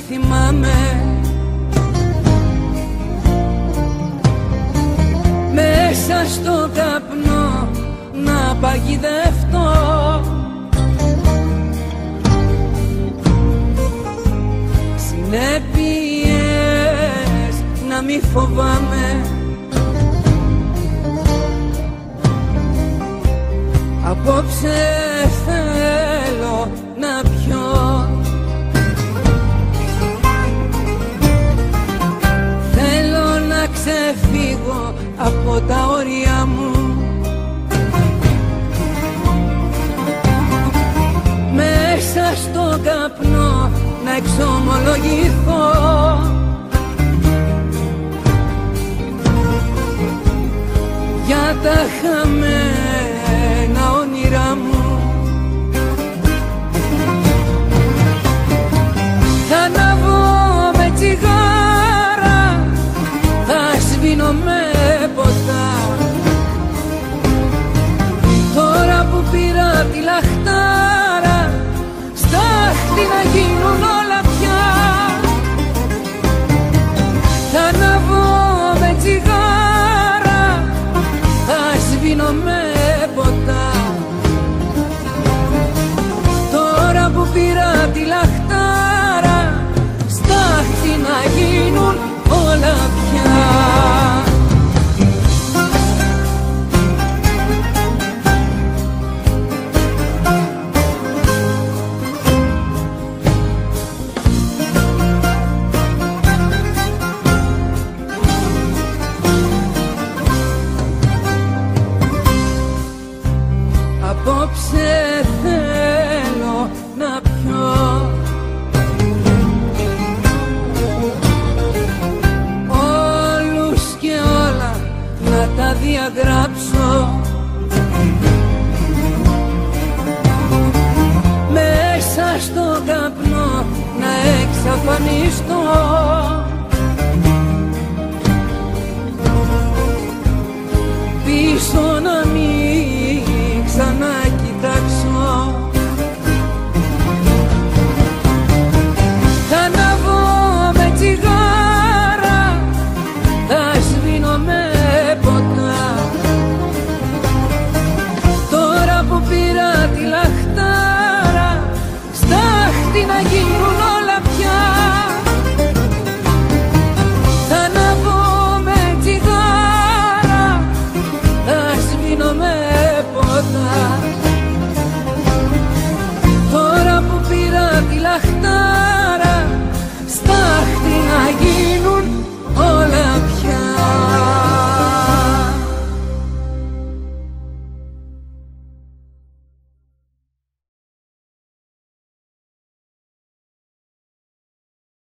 θυμάμαι, μέσα στο καπνό να παγιδευτώ. Συνέπειες να μη φοβάμαι, απόψε θέλω να πιω. Θέλω να ξεφύγω από τα όρια μου, μέσα στο καπνό να εξομολογηθώ. Για τα χαμένα όνειρά μου θα ανάβω με τσιγάρα, θα σβήνω με ποτά. Τώρα που πήρα τη λαχτάρα, στάχτη να γίνουν όλα πια. Θα ανάβω με τσιγάρα, θα σβήνω με ποτά. Τώρα που πήρα τη λαχτάρα, στάχτη να γίνουν όλα πια. Απόψε θέλω να πιω, όλους και όλα να τα διαγράψω. Μέσα στο καπνό να εξαφανιστώ.